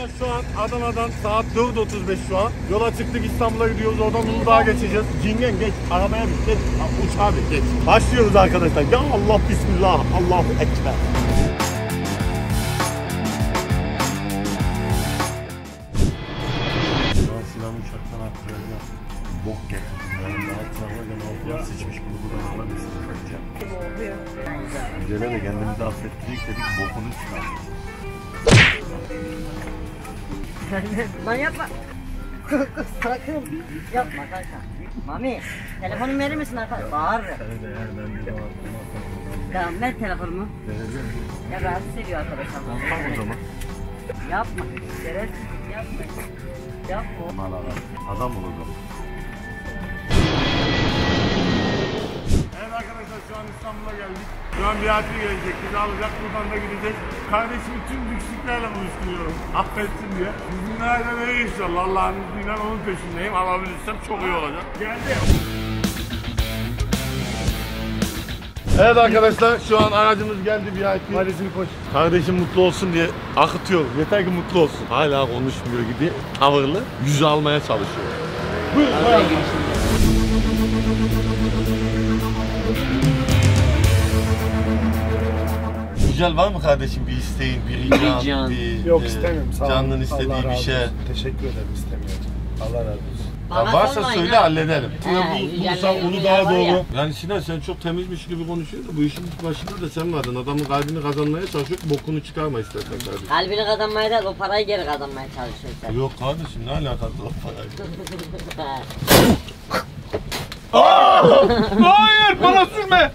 arkadaşlar şu an Adana'dan saat 4:35 şu an. Yola çıktık, İstanbul'a gidiyoruz. Oradan Uludağ'a geçeceğiz. Cingen geç. Arabaya bin. Geç. Uçağa bin. Geç. Başlıyoruz arkadaşlar. Ya Allah bismillah. Allahu ekber. Sinan uçaktan atlayacağım. Bok getirdim. Yani daha travma gene altına sıçmış. Bunu buradan alabilirsin. Güzel de kendimizi affettirecek dedik. Bokunu çıkardık. Lan yapma. Sakın. Yapma kanka. Mami, telefonumu verir misin arkadaş? Bağırır. Tamam, ver telefonumu. Ya rahatsız ediyor arkadaşlar. Tamam o zaman. Yapma. Şerefsiz. Yapma. Yapma. Adam olacağım. Evet arkadaşlar şu an İstanbul'a geldik. Şu an bir hatır gelecek. Bizi alacak, buradan da gidecek. Kardeşimi tüm lüksüklerle buluşturuyorum. Affetsin diye. Bizim nereden nereye inşallah. Allah'ın izniyle onun peşindeyim. Alabilirsem çok iyi olacak. Geldi. Evet arkadaşlar şu an aracımız geldi, bir hatır. Valizini koş. Kardeşim mutlu olsun diye akıtıyor. Yeter ki mutlu olsun. Hala konuşmuyor gibi tavırlı. Yüzü almaya çalışıyor. Buyurun. Güzel, var mı kardeşim bir isteğin, bir rican, bir yok istemiyorum. Sağ olun. Canın istediği bir şey. Teşekkür ederim, istemiyorum. Allah razı olsun. Ya varsa söyle halledelim. Bulursan Uludağ'a doğru. Yani Sinan sen çok temizmiş gibi konuşuyorsun da bu işin başında da sen vardın. Adamın kalbini kazanmaya çalışıyor, bokunu çıkarma istersen kardeşim. Kalbini kazanmaya değil, o parayı geri kazanmaya çalışıyorsun. Yok kardeşim, ne alakası o parayla? Hayır, bana sürme.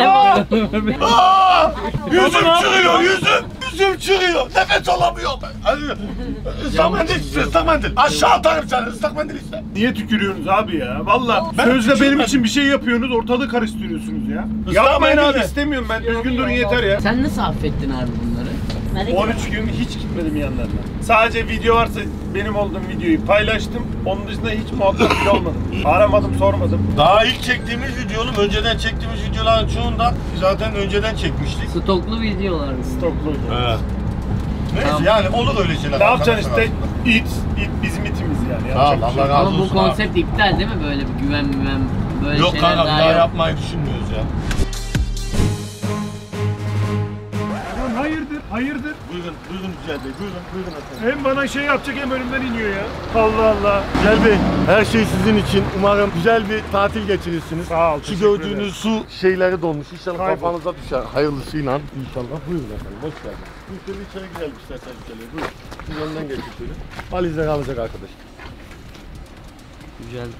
Yüzüm çıkıyor, yüzüm çıkıyor. Nefes alamıyorum ben. Islak mendil iste, ıslak mendil. Aşağı atarım seni, ıslak mendil iste. Niye tükürüyorsunuz abi ya? Valla sözde benim için bir şey yapıyorsunuz, ortalığı karıştırıyorsunuz ya. Yapmayın abi, istemiyorum ben. Düzgün durun yeter ya. Sen nasıl affettin abi bunları? 13 gün hiç gitmedim yanlarına. Sadece video varsa benim olduğum videoyu paylaştım. Onun dışında hiç muhabbet bile olmadı. Aramadım, sormadım. Daha ilk çektiğimiz videonun, önceden çektiğimiz videoların çoğunda zaten önceden çekmiştik. Stoklu videolardı. Stoklu. Evet. Neyse tamam. Yani olur öyle şeyler. Ne yapacaksın işte? İt bizim itimiz yani. Sağ ol, Allah razı olsun. Ama bu konsept iptal değil mi, böyle bir güven böyle yok şeyler kanka, daha yapmayı düşünmüyoruz ya. Hayırdır? Buyurun Güzel Bey, buyurun efendim. Hem bana şey yapacak hem önümden iniyor ya. Allah Allah. Güzel Bey, her şey sizin için. Umarım güzel bir tatil geçirirsiniz. Sağ ol, şu gördüğünüz su şeyleri dolmuş. İnşallah kafanıza düşer. Hayırlısıyla. İnşallah. Buyurun efendim, hoş geldiniz. Şöyle içeri girelim isterseniz içeriye. Buyurun. Siz önden geçin şöyle. Valizler alacak arkadaş. Güzel.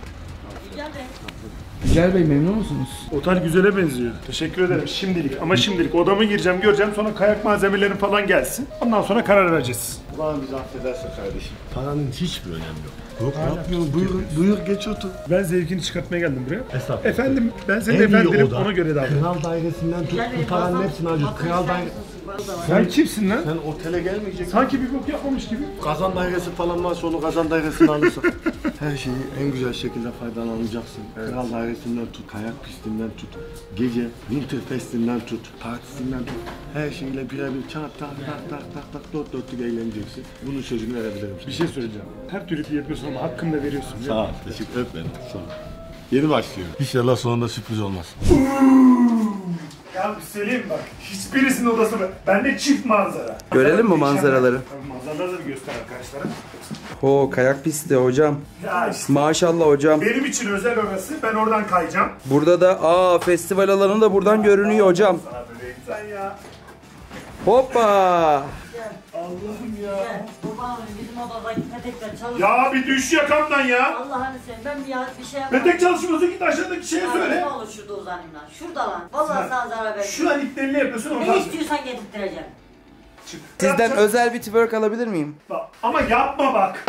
Güzel Bey, memnun musunuz? Otel güzele benziyor. Teşekkür ederim şimdilik. Ama şimdilik odama gireceğim, göreceğim. Sonra kayak malzemelerin falan gelsin. Ondan sonra karar vereceğiz. Ulan bizi affedersin kardeşim. Paranın hiçbir önemi yok. Yok yapmıyorum. Buyur geç otur. Ben zevkini çıkartmaya geldim buraya. Estağfurullah. Efendim, ben senin efendinim, ona göre davran. Kral dairesinden tut, bu paranın hepsini alıyoruz. Kral dairesi. Sen kimsin lan? Sen otele gelmeyeceksin. Sanki bir bok yapmamış gibi. Kazan dairesi falan varsa onu kazan dairesini alırsın. Her şeyi en güzel şekilde faydalanacaksın. Evet. Kral dairesinden tut, kayak pistinden tut, gece Winterfest'inden tut, partisinden tut. Her şeyle birebir çat tak dört dörtlük eğleneceksin. Bunun sözünü verebilirim. Bir şey söyleyeceğim. Her türlü yapıyorsun ama hakkını da veriyorsun. Sağ ol, teşekkür ederim. Sağ ol. Yeni başlıyor. İnşallah sonunda sürpriz olmaz. Ya bir söyleyeyim bak, hiçbirisinin odası bende çift manzara. Görelim mi manzaraları? Manzaraları da göster arkadaşlara. Ho, kayak pisti hocam. Ya işte. Maşallah hocam. Benim için özel orası, ben oradan kayacağım. Burada da festival alanı da buradan görünüyor hocam. Sana böyle sen ya. Hoppa. Allah'ım ya. Babam bizim odadaki petekler çalışıyor. Ya bir düş yakamdan ya. Allah'ını seveyim, ben bir şey yapayım. Petek çalışmıyorsa git aşağıdaki şeye söyle. Ne olur şurada uzanayım lan. Şurada lan. Vallahi sana zarar vereceğim. Şu an iplerini yapıyorsun oradan. Ne istiyorsan getirtireceğim. Çık. Sizden özel bir twerk alabilir miyim? Bak, ama yapma bak.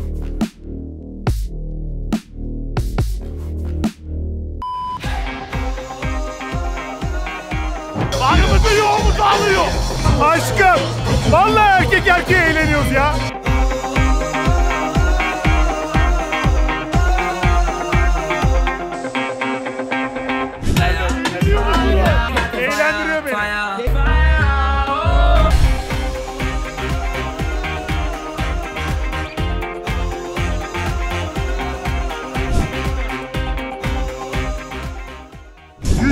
Varımızı yoğumuzu alıyor. Aşkım. Vallahi erkek erkeğe eğleniyoruz ya. Eğlendiriyor beni.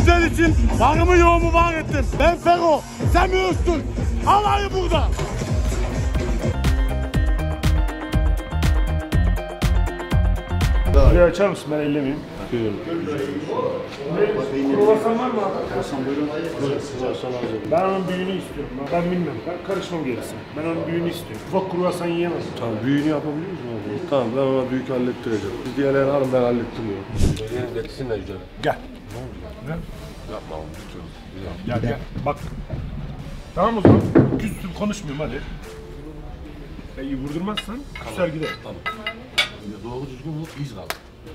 güzel için varımı yoğumu var ettim. Ben Fero, sen mi Öztürk? Havayı burada. Burayı açar mısın? Ben ellemeyeyim. Kruvasan var mı abi? Kruvasan buyurun. Ben onun büyüğünü istiyorum. Ben bilmem. Ben karışmam gerisine. Ben onun büyüğünü istiyorum. Ufak kruvasan yiyemez. Tamam, büyüğünü yapabiliyor musun abi? Tamam, ben ona büyük hallettireceğim. Biz diğerlerini alın, ben hallettirmiyorum. Söyleyelim, getirsinler güzel. Gel. Ne? Yapma oğlum, tutuyorum. Gel gel. Bak. Tamam o zaman. Küstüm konuşmuyorum hadi. İyi vurdurmazsan küser gider. Tamam. Doğru düzgün vur, iz kaldı.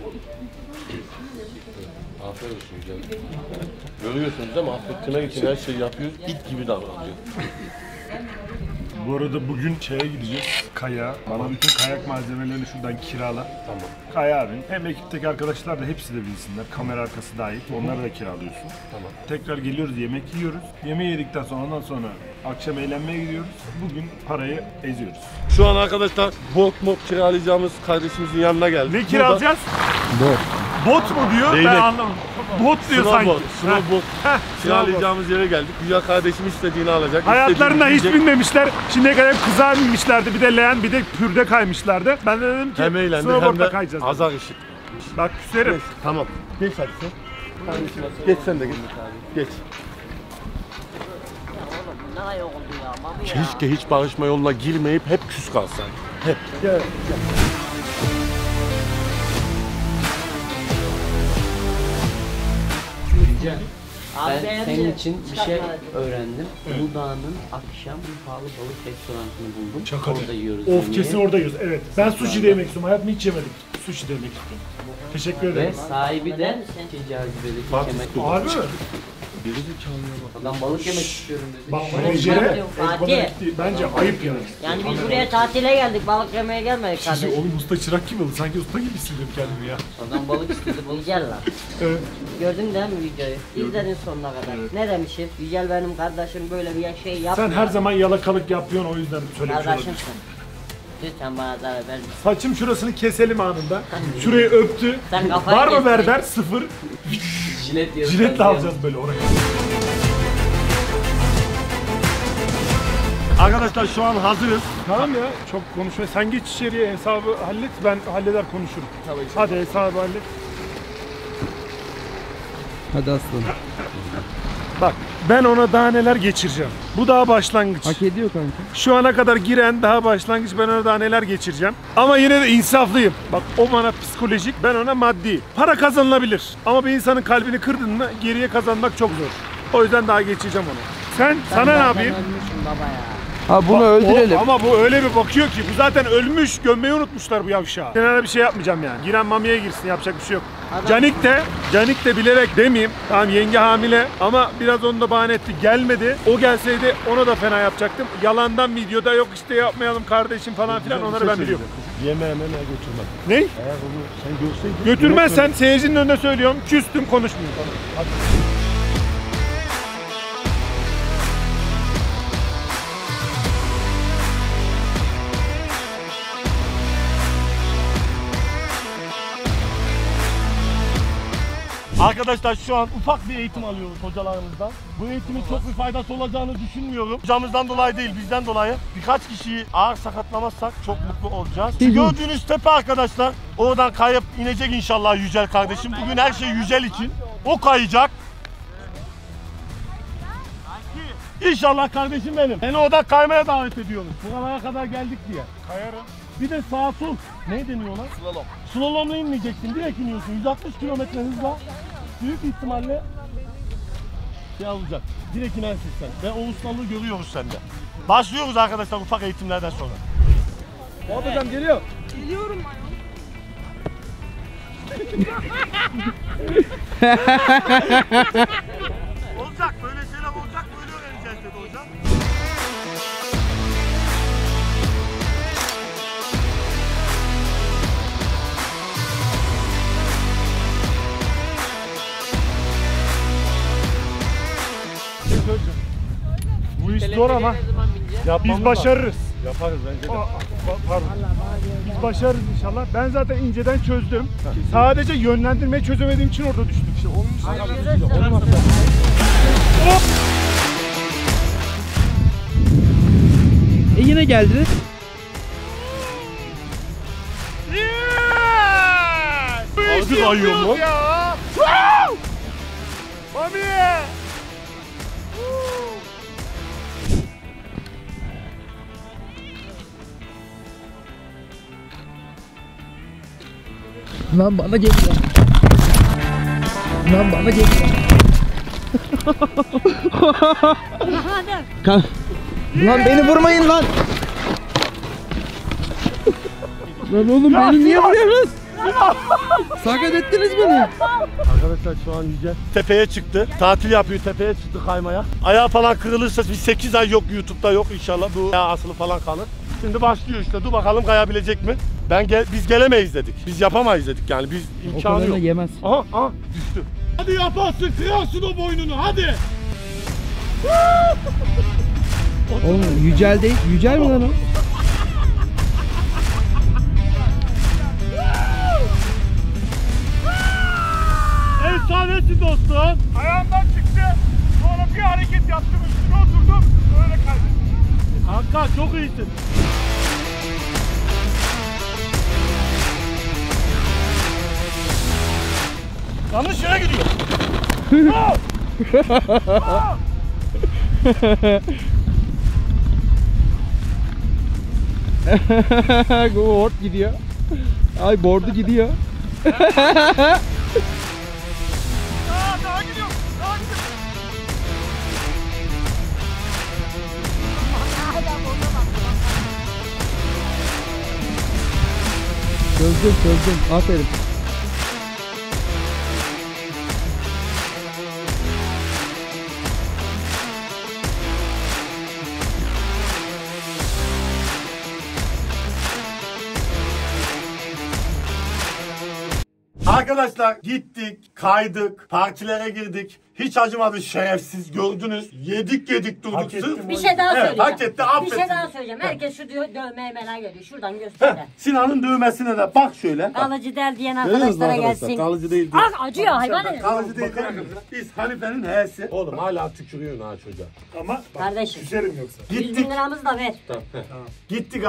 Aferin olsun güzel. Görüyorsunuz değil mi? Affettirmek için her şeyi yapıyoruz. İt gibi davranıyor. Bu arada bugün şeye gideceğiz. Kaya. Bana bütün kayak malzemelerini şuradan kirala. Tamam. Kaya abin. Hem ekipteki arkadaşlar da hepsi de bilsinler. Kamera arkası dahil. Onları da kiralıyorsun. Tamam. Tekrar geliyoruz, yemek yiyoruz. Yemeği yedikten sonra ondan sonra akşam eğlenmeye gidiyoruz. Bugün parayı eziyoruz. Şu an arkadaşlar bot kiralayacağımız kardeşimizin yanına geldik. Ne kiralayacağız? Bot. Bot mu diyor? Değnek. Ben anlamadım. Bot diyor sanki. Snowboard. Kiralayacağımız yere geldik. Güzel kardeşim istediğini alacak. Hayatlarında hiç istediğini binmemişler. Şimdiye kadar hep kıza binmişlerdi. Bir de leğen, bir de pürde kaymışlardı. Ben de dedim ki hem eğlendik hem snowboard'da de kayacağız. azar ışık. Bak küserim. Neyse, tamam. Geç hadi sen. Geç sen de geç. Geç. Oğlum ne ay oldu ya mami ya. Keşke hiç barışma yoluna girmeyip hep küs kalsan. Hep. Gel. Abi Ben beğendi. senin için bir şey Çıkartma. öğrendim. Uludağ'ın akşam bir pahalı balık restoranını buldum. Şaka Orada değil. yiyoruz. Of yemeği. kesin orada yiyoruz. Evet. Ben sushi de yemek istiyorum. Hayatımda hiç yemedim. Sushi de yemek istiyorum. Teşekkür Ve ederim. sahibi de Neden sen? Ticaretçi'deki Bak, yemek. Harbi mi? Adam balık yemek istiyorum dedi. Bak Oğlum, menajere Fatih. bence ayıp yani. Yani biz buraya tatile geldik, balık yemeye gelmedik Sizi kardeşim. oğlum usta çırak gibi oldu. Sanki usta gibi hissediyorum kendimi ya. Adam balık istedi. Balık Yücel lan. Evet. Gördün değil mi videoyu? İzledin sonuna kadar. Ne demişim? Yücel benim kardeşim böyle bir şey yapmıyor. Sen her zaman yalakalık yapıyorsun o yüzden söylemiş olabilirsin. Kardeşimsin. Lütfen bana zarar verme. Saçım şurasını keselim anında. Şurayı öptü. Sen kafayı Var mı kestin. berber? Sıfır. jilet yiyoruz. Jiletle alacağız böyle oraya. Arkadaşlar şu an hazırız. Tamam ya çok konuşma. Sen geç içeriye hesabı hallet ben halleder konuşurum. Hadi hesabı hallet. Hadi aslanım. Bak ben ona daha neler geçireceğim. Bu daha başlangıç. Hak ediyor kanka. Şu ana kadar giren daha başlangıç, ben ona daha neler geçireceğim. Ama yine de insaflıyım. Bak o bana psikolojik, ben ona maddi. Para kazanılabilir. Ama bir insanın kalbini kırdın mı geriye kazanmak çok zor. O yüzden daha geçeceğim onu. Sana ne yapayım? Ben ölmüşüm baba ya. Ha bunu Bak, öldürelim. ama bu öyle bir bakıyor ki bu zaten ölmüş, gömmeyi unutmuşlar bu yavşağı. Kenara bir şey yapmayacağım yani. Giren mamiye girsin, yapacak bir şey yok. Canik de bilerek demeyeyim. Tamam yenge hamile ama biraz onu da bahane etti. Gelmedi. O gelseydi ona da fena yapacaktım. Yalandan videoda yok işte yapmayalım kardeşim falan filan onları ben biliyorum. Yemeğe götürmem. Ne? Eğer onu sen görseydin... Götürmezsen seyircinin önünde söylüyorum. Küstüm konuşmayayım. Hadi. Arkadaşlar şu an ufak bir eğitim alıyoruz hocalarımızdan. Bu eğitimin çok bir faydası olacağını düşünmüyorum. Hocamızdan dolayı değil, bizden dolayı. Birkaç kişiyi ağır sakatlamazsak çok mutlu olacağız. Şu gördüğünüz tepe arkadaşlar, oradan kayıp inecek inşallah Yücel kardeşim. Bugün her şey Yücel için. O kayacak. İnşallah kardeşim benim. Beni oradan kaymaya davet ediyoruz. Buralara kadar geldik diye. Kayarım. Bir de sağ sol. Ne deniyor ona? Slalom. Slalomla inmeyeceksin. Direkt iniyorsun. 160 kilometre hızla. Büyük ihtimalle şey olacak. Direkt inersin sen. Ve o ustalığı görüyoruz sende. Başlıyoruz arkadaşlar ufak eğitimlerden sonra. Fuat hocam geliyor. Olacak. Böyle şeyler olacak. Böyle öğreneceğiz dedi hocam. Bu iş zor ama biz başarırız. Yaparız bence de. Pardon. Biz başarırız inşallah. Ben zaten inceden çözdüm. Sadece yönlendirmeyi çözemediğim için orada düştük. İşte onun için. gene geldiniz. Ağzı kayıyor mu? Mami! Lan bana geliyor. Lan bana geliyor. Lan beni vurmayın lan. Lan oğlum beni niye vuruyorsunuz? Sakat ettiniz beni. Arkadaşlar şu an Yücel tepeye çıktı. Tatil yapıyor, tepeye çıktı kaymaya. Ayağı falan kırılırsa bir 8 ay yok, YouTube'da yok inşallah. Bu ayağı asılı falan kalır. Şimdi başlıyor işte. Dur bakalım kayabilecek mi? Biz gelemeyiz dedik. Biz yapamayız dedik yani. Biz imkanı yok. Yemez. Aha düştü. Hadi yaparsın, kırarsın o boynunu hadi. Oğlum Yücel değil. Yücel mi lan o? Efsanesi dostum. Ayağımdan çıktı. Sonra bir hareket yaptım, üstüne oturdum. Öyle kaybettim. Kanka çok iyisin. Yanlış yere gidiyor. Board gidiyor. Ay board'u gidiyor. Daha gidiyor. Daha gidiyor. Çözdüm. Aferin. Arkadaşlar gittik, kaydık, partilere girdik. Hiç acımadı şerefsiz gördünüz. Yedik durduk Hak sırf. ettim. Bir şey daha Evet, söyleyeceğim. hak etti, affetsin. Bir şey daha söyleyeceğim. Herkes şu dövmeye merak ediyor. Şuradan göster de. Sinan'ın dövmesine de bak şöyle. Bak. Kalıcı del diyen Görüyor musun arkadaşlara arkadaşlar? gelsin. Kalıcı değil diyor. Ak acıyor hayvan herif. Kalıcı değil diyor. Biz Hanife'nin H'si. Oğlum hala tükürüyorsun ha çocuğa. Ama bak, Kardeşim. küserim yoksa. 100 bin liramızı da ver. Gittik.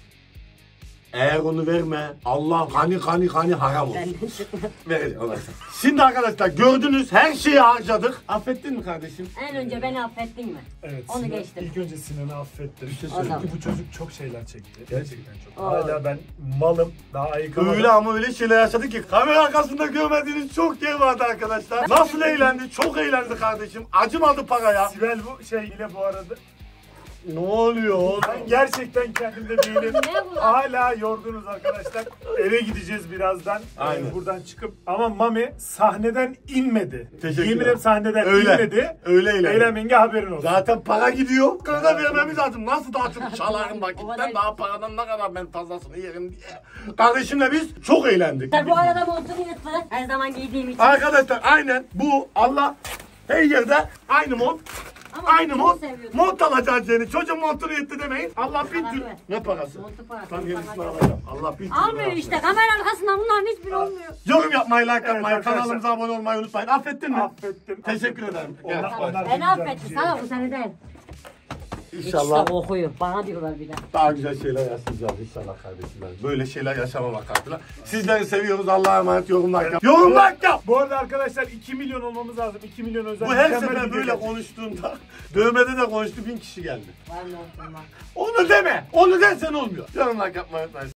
Eğer onu verme, Allah hani haram olsun. Benden çıkmaz. Vereceğim Allah. Şimdi arkadaşlar gördünüz her şeyi harcadık. Affettin mi kardeşim? En önce beni affettin mi? Evet. Onu Sinan, geçtim. İlk önce Sinan'ı affettim. O zaman. Çünkü bu çocuk çok şeyler çekti. Gerçekten çok. Aa. Hala ben malım. Daha ayıkamadım. Öyle ama öyle şeyler yaşadık ki kamera arkasında görmediğiniz çok yer vardı arkadaşlar. Nasıl eğlendi? Çok eğlendi kardeşim. Acımadı paraya. Sibel bu şey ile bu arada. Ne oluyor oğlum? Ben gerçekten kendimde değilim. Ne bu? Hala yorgunuz arkadaşlar. Eve gideceğiz birazdan. Aynen. Buradan çıkıp. Ama Mami sahneden inmedi. Teşekkür Yemin ederim. ederim sahneden Öyle. inmedi. Öyle eğlendi. Eğlenmenge haberin olsun. Zaten para gidiyor. Kadar vermemiz lazım. Nasıl daha çok çalarım vakitten kadar- daha paradan ne kadar ben fazlasını yerim diye. Kardeşimle biz çok eğlendik. Bu arada montunu yırttı. Her zaman giydiğim için. Arkadaşlar aynen bu Allah her yerde aynı mont. Ama Aynı çok mont. seviyorum. Mont alacağız seni. Çocuğun montunu yetti demeyin. Allah bin Para tür. ver. Ne parası? Montu parası. Tam yenisini Para alacağım. Allah bin tür. Almıyor versin. işte. Kamera arkasından bunların hiçbiri olmuyor. Yorum yapmayı, like Evet, yapmayı, arkadaşlar. kanalımıza abone olmayı unutmayın. Affettin mi? Affettim. Teşekkür ederim. Gel. Onlar Beni da güzel affetti. bir şey. Sana bu seni değil. İnşallah İşte okuyor. Bana diyorlar bir de. daha güzel şeyler yaşayacağız inşallah kardeşim. Böyle şeyler yaşamamak adına. Sizleri seviyoruz. Allah'a emanet yorumlar yap. Yorumlar yap. Bu arada arkadaşlar 2 milyon olmamız lazım. 2 milyon özel. Bu her mükemmel sefer video böyle gelecek. konuştuğunda dövmede de konuştu 1000 kişi geldi. Var mı olsun bak. Onu deme. Onu dersen olmuyor. Yorumlar yapmayı unutmayın.